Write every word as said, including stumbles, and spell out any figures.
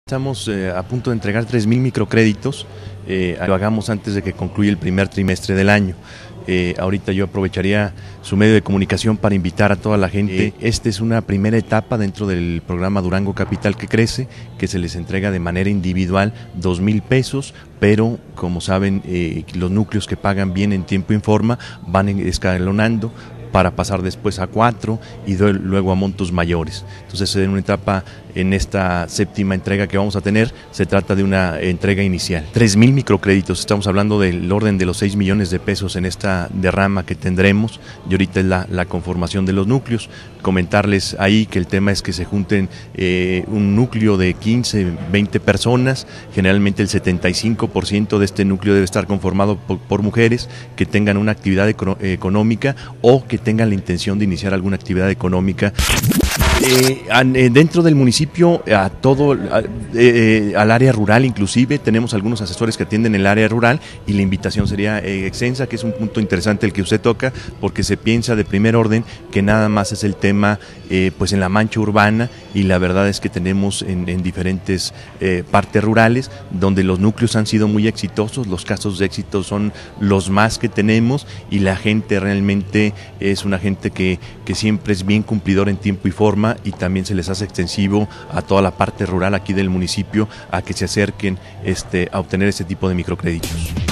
Estamos eh, a punto de entregar tres mil microcréditos, eh, lo hagamos antes de que concluya el primer trimestre del año. Eh, ahorita yo aprovecharía su medio de comunicación para invitar a toda la gente. Esta es una primera etapa dentro del programa Durango Capital que Crece, que se les entrega de manera individual dos mil pesos, pero como saben, eh, los núcleos que pagan bien en tiempo y forma van escalonando para pasar después a cuatro y luego a montos mayores. Entonces, en una etapa, en esta séptima entrega que vamos a tener, se trata de una entrega inicial. tres mil microcréditos, estamos hablando del orden de los seis millones de pesos en esta derrama que tendremos, y ahorita es la, la conformación de los núcleos. Comentarles ahí que el tema es que se junten eh, un núcleo de quince, veinte personas, generalmente el setenta y cinco por ciento de este núcleo debe estar conformado por, por mujeres que tengan una actividad eco, económica o que tengan la intención de iniciar alguna actividad económica. Eh, eh, dentro del municipio, a todo, a, eh, al área rural inclusive, tenemos algunos asesores que atienden el área rural, y la invitación sería eh, extensa, que es un punto interesante el que usted toca, porque se piensa de primer orden que nada más es el tema eh, pues en la mancha urbana, y la verdad es que tenemos en, en diferentes eh, partes rurales donde los núcleos han sido muy exitosos, los casos de éxito son los más que tenemos, y la gente realmente es una gente que, que siempre es bien cumplidora en tiempo y forma, y también se les hace extensivo a toda la parte rural aquí del municipio a que se acerquen este, a obtener este tipo de microcréditos.